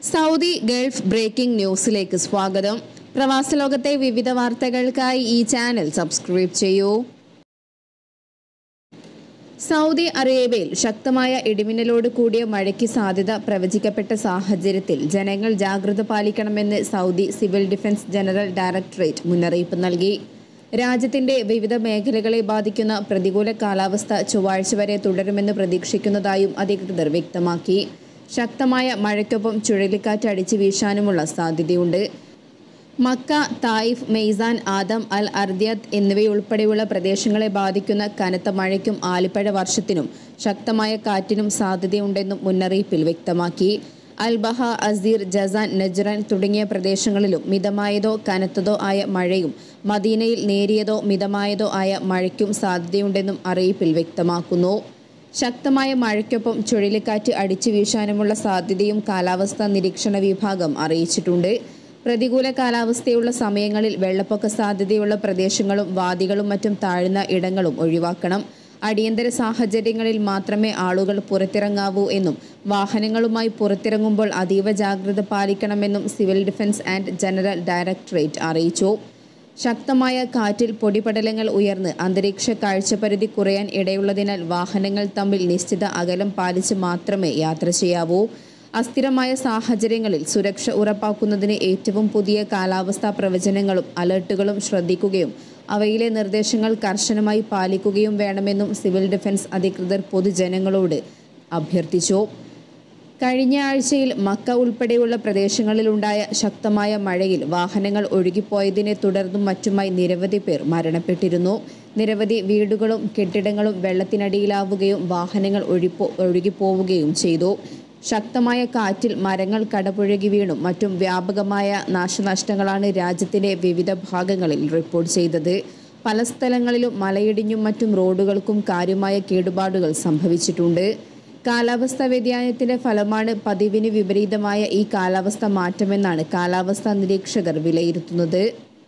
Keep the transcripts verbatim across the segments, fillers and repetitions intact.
Saudi Gulf breaking ന്യൂസിലേക്ക് സ്വാഗതം. പ്രവാസ ലോകത്തെ വിവിധ വാർത്തകൾക്കായി ഈ ചാനൽ സബ്സ്ക്രൈബ് ചെയ്യൂ. സൗദി അറേബ്യയിൽ ശക്തമായ ഇടിമിന്നലോട് കൂടിയ മഴയ്ക്ക് സാധ്യത പ്രവചിക്കപ്പെട്ട സാഹചര്യത്തിൽ ജനങ്ങൾ ജാഗ്രത പാലിക്കണമെന്ന് Saudi civil defence general directorate മുന്നറിയിപ്പ് നൽകി. രാജ്യത്തിന്റെ വിവിധ മേഖലകളെ ബാധിക്കുന്ന പ്രതികൂല കാലാവസ്ഥ ചൊവ്വാഴ്ച വരെ തുടരുമെന്ന് പ്രതീക്ഷിക്കുന്നതായും അധികൃതർ വ്യക്തമാക്കി. ശക്തമായ മഴയ്ക്കൊപ്പം ചുഴലിക്കാറ്റ് അടിച്ചു വീശാനുമുള്ള സാധ്യതയുണ്ട്. Makkah, Taif, Maysan, Adham, al Ardiyat എന്നിവയുൾപ്പെടെയുള്ള പ്രദേശങ്ങളെ ബാധിക്കുന്ന കനത്ത മഴയ്ക്കും ആലിപ്പഴ വർഷത്തിനും ശക്തമായ കാറ്റിനും സാധ്യതയുണ്ടെന്നും മുന്നറിയിപ്പിൽ വ്യക്തമാക്കി. അൽബഹ, അസീർ, ജസാൻ, നജ്റാൻ തുടങ്ങിയ പ്രദേശങ്ങളിലും മിതമായതോ കനത്തതോ ആയ മഴയും മദീനയിൽ നേരിയതോ മിതമായതോ ആയ മഴയ്ക്കും സാധ്യതയുണ്ടെന്നും അറിയിപ്പിൽ വ്യക്തമാക്കുന്നു. ശക്തമായ മഴയ്ക്കൊപ്പം ചുഴലിക്കാറ്റ് അടിച്ചു വീശാനുമുള്ള സാധ്യതയും കാലാവസ്ഥാ നിരീക്ഷണ വിഭാഗം അറിയിച്ചിട്ടുണ്ട്. പ്രതികൂല കാലാവസ്ഥയുള്ള സമയങ്ങളിൽ വെള്ളപ്പൊക്ക സാധ്യതയുള്ള പ്രദേശങ്ങളും വാദികളും മറ്റും താഴ്ന്ന ഇടങ്ങളും ഒഴിവാക്കണം. അടിയന്തര സാഹചര്യങ്ങളിൽ മാത്രമേ ആളുകൾ പുറത്തിറങ്ങാവൂ എന്നും വാഹനങ്ങളുമായി പുറത്തിറങ്ങുമ്പോൾ അതീവ ജാഗ്രത പാലിക്കണമെന്നും civil defence and general directorate അറിയിച്ചു. ശക്തമായ കാറ്റിൽ പൊടിപടലങ്ങൾ ഉയർന്ന് അന്തരീക്ഷ കാഴ്ചപരിധി കുറയാൻ ഇടയുള്ളതിനാൽ വാഹനങ്ങൾ തമ്മിൽ നിശ്ചിത അകലം പാലിച്ച് മാത്രമേ യാത്ര ചെയ്യാവൂ. അസ്ഥിരമായ സാഹചര്യങ്ങളിൽ സുരക്ഷ ഉറപ്പാക്കുന്നതിന് ഏറ്റവും പുതിയ കാലാവസ്ഥാ പ്രവചനങ്ങളും അലർട്ടുകളും ശ്രദ്ധിക്കുകയും അവയിലെ നിർദ്ദേശങ്ങൾ കർശനമായി പാലിക്കുകയും വേണമെന്നും സിവിൽ ഡിഫൻസ് അധികൃതർ പൊതുജനങ്ങളോട് അഭ്യർത്ഥിച്ചു. കഴിഞ്ഞ ആഴ്ചയിൽ മക്ക ഉൾപ്പെടെയുള്ള പ്രദേശങ്ങളിലുണ്ടായ ശക്തമായ മഴയിൽ വാഹനങ്ങൾ ഒഴുകിപ്പോയതിനെ തുടർന്നും മറ്റുമായി നിരവധി പേർ മരണപ്പെട്ടിരുന്നു. നിരവധി വീടുകളും കെട്ടിടങ്ങളും വെള്ളത്തിനടിയിലാവുകയും വാഹനങ്ങൾ ഒഴിപ്പോ ഒഴുകിപ്പോവുകയും ചെയ്തു. ശക്തമായ കാറ്റിൽ മരങ്ങൾ കടപുഴകി വീണും മറ്റും വ്യാപകമായ നാശനഷ്ടങ്ങളാണ് രാജ്യത്തിന്റെ വിവിധ ഭാഗങ്ങളിൽ റിപ്പോർട്ട് ചെയ്തത്. പല സ്ഥലങ്ങളിലും മലയിടിഞ്ഞും മറ്റും റോഡുകൾക്കും കാര്യമായ കേടുപാടുകൾ സംഭവിച്ചിട്ടുണ്ട്. കാലാവസ്ഥാ വ്യതിയാനത്തിന്റെ ഫലമാണ് പതിവിന് വിപരീതമായ ഈ കാലാവസ്ഥ മാറ്റമെന്നാണ് കാലാവസ്ഥാ നിരീക്ഷകർ വിലയിരുത്തുന്നത്.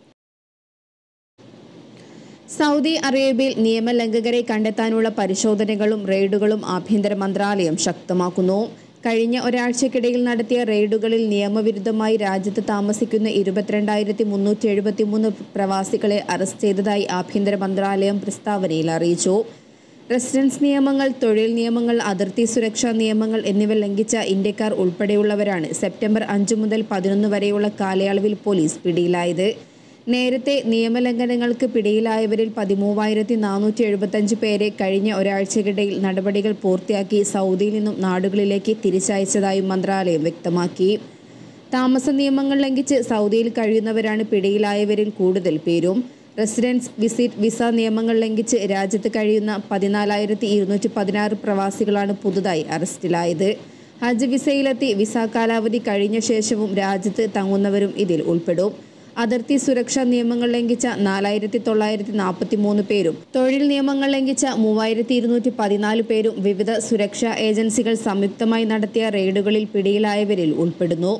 സൗദി അറേബ്യയിൽ നിയമലംഘകരെ കണ്ടെത്താനുള്ള പരിശോധനകളും റെയ്ഡുകളും ആഭ്യന്തര മന്ത്രാലയം ശക്തമാക്കുന്നു. കഴിഞ്ഞ ഒരാഴ്ചക്കിടയിൽ നടത്തിയ റെയ്ഡുകളിൽ നിയമവിരുദ്ധമായി രാജ്യത്ത് താമസിക്കുന്ന ഇരുപത്തിരണ്ടായിരത്തി മുന്നൂറ്റി എഴുപത്തി മൂന്ന് പ്രവാസികളെ അറസ്റ്റ് ചെയ്തതായി ആഭ്യന്തര മന്ത്രാലയം പ്രസ്താവനയിൽ അറിയിച്ചു. റെസിഡൻസ് നിയമങ്ങൾ, തൊഴിൽ നിയമങ്ങൾ, അതിർത്തി സുരക്ഷാ നിയമങ്ങൾ എന്നിവ ലംഘിച്ച ഇന്ത്യക്കാർ ഉൾപ്പെടെയുള്ളവരാണ് സെപ്റ്റംബർ അഞ്ച് മുതൽ പതിനൊന്ന് വരെയുള്ള കാലയളവിൽ പോലീസ് പിടിയിലായത്. നേരത്തെ നിയമലംഘനങ്ങൾക്ക് പിടിയിലായവരിൽ പതിമൂവായിരത്തി നാനൂറ്റി എഴുപത്തഞ്ച് പേരെ കഴിഞ്ഞ ഒരാഴ്ചക്കിടയിൽ നടപടികൾ പൂർത്തിയാക്കി സൗദിയിൽ നിന്നും നാടുകളിലേക്ക് തിരിച്ചയച്ചതായും മന്ത്രാലയം വ്യക്തമാക്കി. താമസ നിയമങ്ങൾ ലംഘിച്ച് സൗദിയിൽ കഴിയുന്നവരാണ് പിടിയിലായവരിൽ കൂടുതൽ പേരും. റെസിഡൻസ് വിസിറ്റ് വിസ നിയമങ്ങൾ ലംഘിച്ച് രാജ്യത്ത് കഴിയുന്ന പതിനാലായിരത്തി ഇരുന്നൂറ്റി പതിനാറ് പ്രവാസികളാണ് പുതുതായി അറസ്റ്റിലായത്. ഹജ്ജ് വിസയിലെത്തി വിസ കാലാവധി കഴിഞ്ഞ ശേഷവും രാജ്യത്ത് തങ്ങുന്നവരും ഇതിൽ ഉൾപ്പെടും. അതിർത്തി സുരക്ഷാ നിയമങ്ങൾ ലംഘിച്ച നാലായിരത്തി തൊള്ളായിരത്തി നാൽപ്പത്തി മൂന്ന് പേരും തൊഴിൽ നിയമങ്ങൾ ലംഘിച്ച മൂവായിരത്തി ഇരുന്നൂറ്റി പതിനാല് പേരും വിവിധ സുരക്ഷാ ഏജൻസികൾ സംയുക്തമായി നടത്തിയ റെയ്ഡുകളിൽ പിടിയിലായവരിൽ ഉൾപ്പെടുന്നു.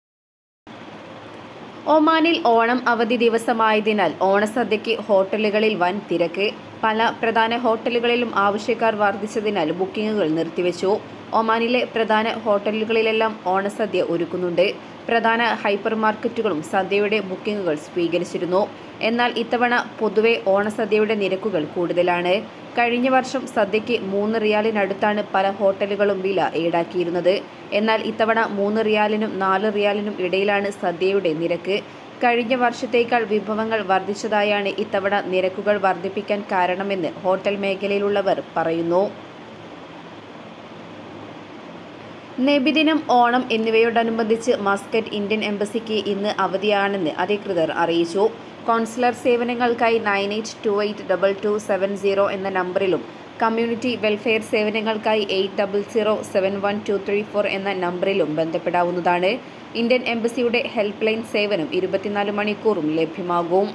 ഒമാനിൽ ഓണം അവധി ദിവസമായതിനാൽ ഓണസദ്യയ്ക്ക് ഹോട്ടലുകളിൽ വൻ തിരക്ക്. പല പ്രധാന ഹോട്ടലുകളിലും ആവശ്യക്കാർ വർദ്ധിച്ചതിനാൽ ബുക്കിംഗുകൾ നിർത്തിവെച്ചു. ഒമാനിലെ പ്രധാന ഹോട്ടലുകളിലെല്ലാം ഓണസദ്യ ഒരുക്കുന്നുണ്ട്. പ്രധാന ഹൈപ്പർ മാർക്കറ്റുകളും സദ്യയുടെ ബുക്കിംഗുകൾ സ്വീകരിച്ചിരുന്നു. എന്നാൽ ഇത്തവണ പൊതുവെ ഓണസദ്യയുടെ നിരക്കുകൾ കൂടുതലാണ്. കഴിഞ്ഞ വർഷം സദ്യയ്ക്ക് മൂന്ന് റിയാലിനടുത്താണ് പല ഹോട്ടലുകളും വില ഈടാക്കിയിരുന്നത്. എന്നാൽ ഇത്തവണ മൂന്ന് റിയാലിനും നാല് റിയാലിനും ഇടയിലാണ് സദ്യയുടെ നിരക്ക്. കഴിഞ്ഞ വർഷത്തേക്കാൾ വിഭവങ്ങൾ വർദ്ധിച്ചതായാണ് ഇത്തവണ നിരക്കുകൾ വർദ്ധിപ്പിക്കാൻ കാരണമെന്ന് ഹോട്ടൽ മേഖലയിലുള്ളവർ പറയുന്നു. നബിദിനം, ഓണം എന്നിവയോടനുബന്ധിച്ച് മസ്കറ്റ് ഇന്ത്യൻ എംബസിക്ക് ഇന്ന് അവധിയാണെന്ന് അധികൃതർ അറിയിച്ചു. കോൺസുലർ സേവനങ്ങൾക്കായി nine eight two eight double two seven zero എന്ന നമ്പറിലും കമ്മ്യൂണിറ്റി വെൽഫെയർ സേവനങ്ങൾക്കായി eight double zero seven one two three four എന്ന നമ്പറിലും ബന്ധപ്പെടാവുന്നതാണ്. ഇന്ത്യൻ എംബസിയുടെ ഹെൽപ്പ് ലൈൻ സേവനം ഇരുപത്തിനാല് മണിക്കൂറും ലഭ്യമാകും.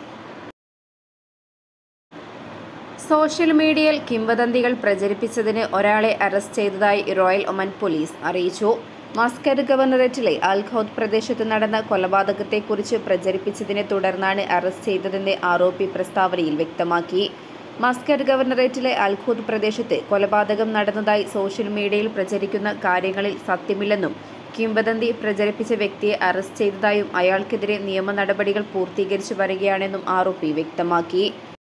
സോഷ്യൽ മീഡിയയിൽ കിംവദന്തികൾ പ്രചരിപ്പിച്ചതിന് ഒരാളെ അറസ്റ്റ് ചെയ്തതായി റോയൽ ഒമൻ പോലീസ് അറിയിച്ചു. മസ്കറ്റ് ഗവർണറേറ്റിലെ അൽ ഖൗദ് പ്രദേശത്ത് നടന്ന കൊലപാതകത്തെക്കുറിച്ച് പ്രചരിപ്പിച്ചതിനെ തുടർന്നാണ് അറസ്റ്റ് ചെയ്തതെന്ന് ആരോപി പ്രസ്താവനയിൽ വ്യക്തമാക്കി. മസ്കറ്റ് ഗവർണറേറ്റിലെ അൽ ഖൗദ് പ്രദേശത്ത് കൊലപാതകം നടന്നതായി സോഷ്യൽ മീഡിയയിൽ പ്രചരിക്കുന്ന കാര്യങ്ങളിൽ സത്യമില്ലെന്നും കിംവദന്തി പ്രചരിപ്പിച്ച വ്യക്തിയെ അറസ്റ്റ് ചെയ്തതായും അയാൾക്കെതിരെ നിയമ നടപടികൾ പൂർത്തീകരിച്ചു വരികയാണെന്നും ആരോപി വ്യക്തമാക്കി.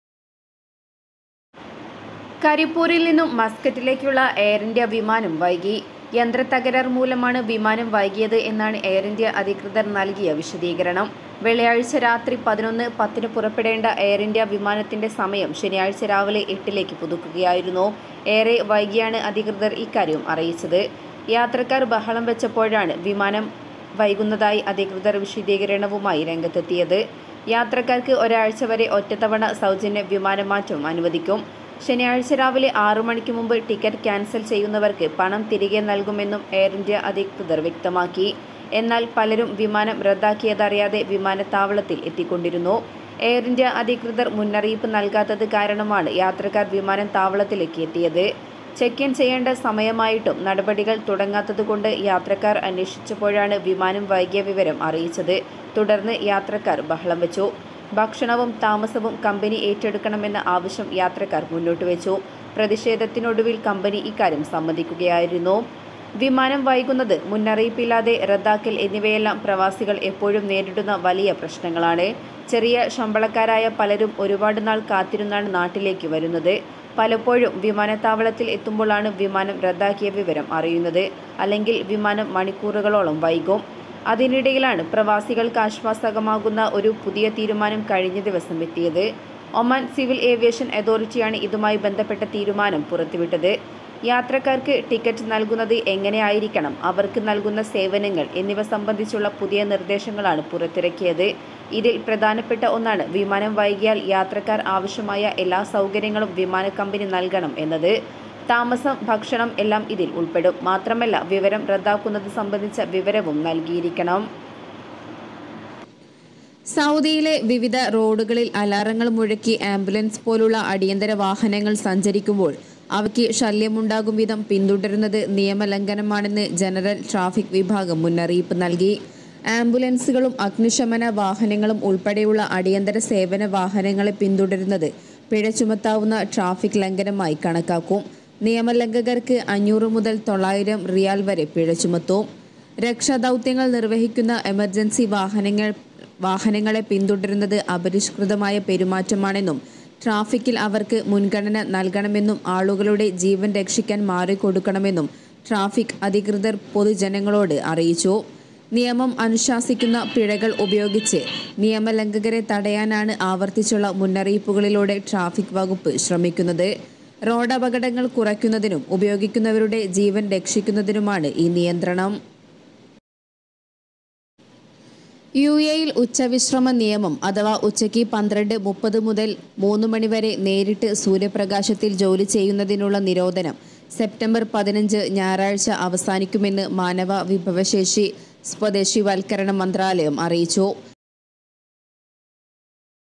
കരിപ്പൂരിൽ നിന്നും മസ്കറ്റിലേക്കുള്ള എയർ ഇന്ത്യ വിമാനം വൈകി. യന്ത്രത്തകരാർ മൂലമാണ് വിമാനം വൈകിയത് എന്നാണ് എയർ ഇന്ത്യ അധികൃതർ നൽകിയ വിശദീകരണം. വെള്ളിയാഴ്ച രാത്രി പതിനൊന്ന് പത്തിന് പുറപ്പെടേണ്ട എയർ ഇന്ത്യ വിമാനത്തിന്റെ സമയം ശനിയാഴ്ച രാവിലെ എട്ടിലേക്ക് പുതുക്കുകയായിരുന്നു. ഏറെ വൈകിയാണ് അധികൃതർ ഇക്കാര്യം അറിയിച്ചത്. യാത്രക്കാർ ബഹളം വെച്ചപ്പോഴാണ് വിമാനം വൈകുന്നതായി അധികൃതർ വിശദീകരണവുമായി രംഗത്തെത്തിയത്. യാത്രക്കാർക്ക് ഒരാഴ്ച വരെ ഒറ്റത്തവണ സൗജന്യ വിമാനമാറ്റം അനുവദിക്കും. ശനിയാഴ്ച രാവിലെ ആറു മണിക്ക് മുമ്പ് ടിക്കറ്റ് ക്യാൻസൽ ചെയ്യുന്നവർക്ക് പണം തിരികെ നൽകുമെന്നും എയർ ഇന്ത്യ അധികൃതർ വ്യക്തമാക്കി. എന്നാൽ പലരും വിമാനം റദ്ദാക്കിയതറിയാതെ വിമാനത്താവളത്തിൽ എത്തിക്കൊണ്ടിരുന്നു. എയർ ഇന്ത്യ അധികൃതർ മുന്നറിയിപ്പ് നൽകാത്തത് കാരണമാണ് യാത്രക്കാർ വിമാനത്താവളത്തിലേക്ക് എത്തിയത്. ചെക്ക് ഇൻ ചെയ്യേണ്ട സമയമായിട്ടും നടപടികൾ തുടങ്ങാത്തതുകൊണ്ട് യാത്രക്കാർ അന്വേഷിച്ചപ്പോഴാണ് വിമാനം വൈകിയ വിവരം അറിയിച്ചത്. തുടർന്ന് യാത്രക്കാർ ബഹളം വെച്ചു. ഭക്ഷണവും താമസവും കമ്പനി ഏറ്റെടുക്കണമെന്ന ആവശ്യം യാത്രക്കാർ മുന്നോട്ട് വെച്ചു. പ്രതിഷേധത്തിനൊടുവിൽ കമ്പനി ഇക്കാര്യം സമ്മതിക്കുകയായിരുന്നു. വിമാനം വൈകുന്നത്, മുന്നറിയിപ്പില്ലാതെ റദ്ദാക്കൽ എന്നിവയെല്ലാം പ്രവാസികൾ എപ്പോഴും നേരിടുന്ന വലിയ പ്രശ്നങ്ങളാണ്. ചെറിയ ശമ്പളക്കാരായ പലരും ഒരുപാട് നാൾ കാത്തിരുന്നാണ് നാട്ടിലേക്ക് വരുന്നത്. പലപ്പോഴും വിമാനത്താവളത്തിൽ എത്തുമ്പോഴാണ് വിമാനം റദ്ദാക്കിയ വിവരം അറിയുന്നത്. അല്ലെങ്കിൽ വിമാനം മണിക്കൂറുകളോളം വൈകും. അതിനിടയിലാണ് പ്രവാസികൾക്ക് ആശ്വാസകമാകുന്ന ഒരു പുതിയ തീരുമാനം കഴിഞ്ഞ ദിവസം എത്തിയത്. ഒമാൻ സിവിൽ ഏവിയേഷൻ അതോറിറ്റിയാണ് ഇതുമായി ബന്ധപ്പെട്ട തീരുമാനം പുറത്തുവിട്ടത്. യാത്രക്കാർക്ക് ടിക്കറ്റ് നൽകുന്നത് എങ്ങനെയായിരിക്കണം, അവർക്ക് നൽകുന്ന സേവനങ്ങൾ എന്നിവ സംബന്ധിച്ചുള്ള പുതിയ നിർദ്ദേശങ്ങളാണ് പുറത്തിറക്കിയത്. ഇതിൽ പ്രധാനപ്പെട്ട ഒന്നാണ് വിമാനം വൈകിയാൽ യാത്രക്കാർ ആവശ്യമായ എല്ലാ സൗകര്യങ്ങളും വിമാന കമ്പനി നൽകണം എന്നത്. താമസം, ഭക്ഷണം എല്ലാം ഇതിൽ ഉൾപ്പെടും. മാത്രമല്ല വിവരം റദ്ദാക്കുന്നത് സംബന്ധിച്ച വിവരവും നൽകിയിരിക്കണം. സൗദിയിലെ വിവിധ റോഡുകളിൽ അലാറങ്ങൾ മുഴക്കി ആംബുലൻസ് പോലുള്ള അടിയന്തര വാഹനങ്ങൾ സഞ്ചരിക്കുമ്പോൾ അവയ്ക്ക് ശല്യമുണ്ടാകും വിധം പിന്തുടരുന്നത് നിയമലംഘനമാണെന്ന് ജനറൽ ട്രാഫിക് വിഭാഗം മുന്നറിയിപ്പ് നൽകി. ആംബുലൻസുകളും അഗ്നിശമന വാഹനങ്ങളും ഉൾപ്പെടെയുള്ള അടിയന്തര സേവന വാഹനങ്ങളെ പിന്തുടരുന്നത് പിഴ ചുമത്താവുന്ന ട്രാഫിക് ലംഘനമായി കണക്കാക്കും. നിയമലംഘകർക്ക് അഞ്ഞൂറ് മുതൽ തൊള്ളായിരം റിയാൽ വരെ പിഴ ചുമത്തും. രക്ഷാദൗത്യങ്ങൾ നിർവഹിക്കുന്ന എമർജൻസി വാഹനങ്ങൾ വാഹനങ്ങളെ പിന്തുടരുന്നത് അപരിഷ്കൃതമായ പെരുമാറ്റമാണെന്നും ട്രാഫിക്കിൽ അവർക്ക് മുൻഗണന നൽകണമെന്നും ആളുകളുടെ ജീവൻ രക്ഷിക്കാൻ മാറിക്കൊടുക്കണമെന്നും ട്രാഫിക് അധികൃതർ പൊതുജനങ്ങളോട് അറിയിച്ചു. നിയമം അനുശാസിക്കുന്ന പിഴകൾ ഉപയോഗിച്ച് നിയമലംഘകരെ തടയാനാണ് ആവർത്തിച്ചുള്ള മുന്നറിയിപ്പുകളിലൂടെ ട്രാഫിക് വകുപ്പ് ശ്രമിക്കുന്നത്. റോഡ് അപകടങ്ങൾ കുറയ്ക്കുന്നതിനും ഉപയോഗിക്കുന്നവരുടെ ജീവൻ രക്ഷിക്കുന്നതിനുമാണ് ഈ നിയന്ത്രണം. യു എയിൽ ഉച്ചവിശ്രമ നിയമം അഥവാ ഉച്ചയ്ക്ക് പന്ത്രണ്ട് മുപ്പത് മുതൽ മൂന്ന് മണിവരെ നേരിട്ട് സൂര്യപ്രകാശത്തിൽ ജോലി ചെയ്യുന്നതിനുള്ള നിരോധനം സെപ്റ്റംബർ പതിനഞ്ച് ഞായറാഴ്ച അവസാനിക്കുമെന്ന് മാനവ വിഭവശേഷി സ്വദേശിവൽക്കരണ മന്ത്രാലയം അറിയിച്ചു.